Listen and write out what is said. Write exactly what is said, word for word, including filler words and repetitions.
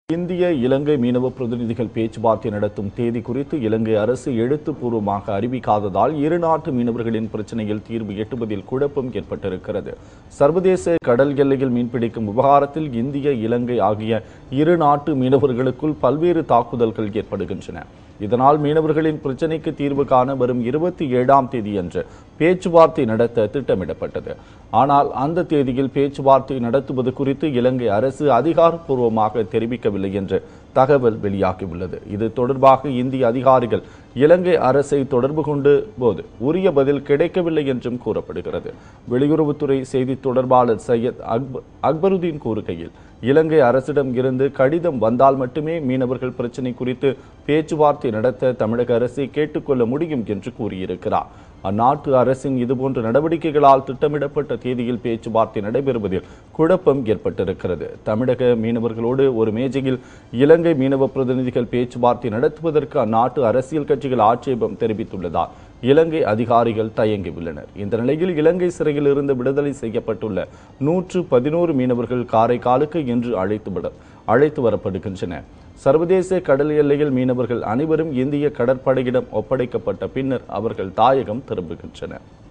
இந்திய இலங்கை மீனவ பிரதிநிதிகள் பேச்சுவார்த்தை நடத்தும் தேதி குறித்து இலங்கை அரசு எழுத்துப்பூர்வமாக அறிவிக்காததால் இரு நாட்டு மீனவர்களின் பிரச்சினையில் தீர்வு எட்டுவதில் குழப்பம் ஏற்பட்டிருக்கிறது. சர்வதேச கடல் எல்லையில் மீன்பிடிக்கும் விவகாரத்தில் இந்திய இலங்கை ஆகிய இரு நாட்டு மீனவர்களுக்குள் பல்வேறு தாக்குதல்கள் ஏற்படுகின்றன. இதனால் மீனவர்களின் பிரச்சினைக்கு தீர்வு காண வரும் இருபத்தி ஏழாம் தேதி அன்று பேச்சுவார்த்தை நடத்த திட்டமிடப்பட்டது. ஆனால் அந்த தேதியில் பேச்சுவார்த்தை நடத்துவது குறித்து இலங்கை அரசு அதிகாரப்பூர்வமாக தெரிவிக்கவில்லை என்று தகவல் வெளியாகியுள்ளது. இது தொடர்பாக இந்திய அதிகாரிகள் இலங்கை அரசை தொடர்பு கொண்டு போது உரிய பதில் கிடைக்கவில்லை என்றும் கூறப்படுகிறது. வெளியுறவுத்துறை செய்தி தொடர்பாளர் சையத் அக்பர் அக்பருதீன் கூறுகையில், இலங்கை அரசிடம் இருந்து கடிதம் வந்தால் மட்டுமே மீனவர்கள் பிரச்சினை குறித்து பேச்சுவார்த்தை நடத்த தமிழக அரசை கேட்டுக்கொள்ள முடியும் என்று கூறியிருக்கிறார். அந்நாட்டு அரசின் இதுபோன்ற நடவடிக்கைகளால் திட்டமிடப்பட்ட தேதியில் பேச்சுவார்த்தை நடைபெறுவதில் குழப்பம் ஏற்பட்டிருக்கிறது. தமிழக மீனவர்களோடு ஒரு மேஜையில் இலங்கை மீனவ பிரதிநிதிகள் பேச்சுவார்த்தை நடத்துவதற்கு அந்நாட்டு அரசியல் கட்சிகள் ஆட்சேபம் தெரிவித்துள்ளதால் இலங்கை அதிகாரிகள் தயங்கியுள்ளனர். இந்த நிலையில் இலங்கை சிறையில் இருந்து விடுதலை செய்யப்பட்டுள்ள நூற்று பதினோரு மீனவர்கள் காரைக்காலுக்கு இன்று அழைத்து அழைத்து வரப்படுகின்றனர். சர்வதேச கடல் எல்லையில் மீனவர்கள் அனைவரும் இந்திய கடற்படையிடம் ஒப்படைக்கப்பட்ட பின்னர் அவர்கள் தாயகம் திரும்புகின்றனர்.